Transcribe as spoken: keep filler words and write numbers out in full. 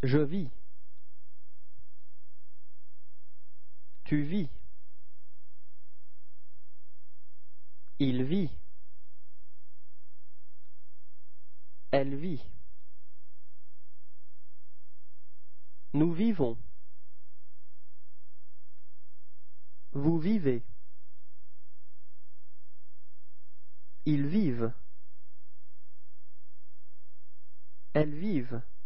Je vis. Tu vis. Il vit. Elle vit. Nous vivons. Vous vivez. Ils vivent. Elles vivent.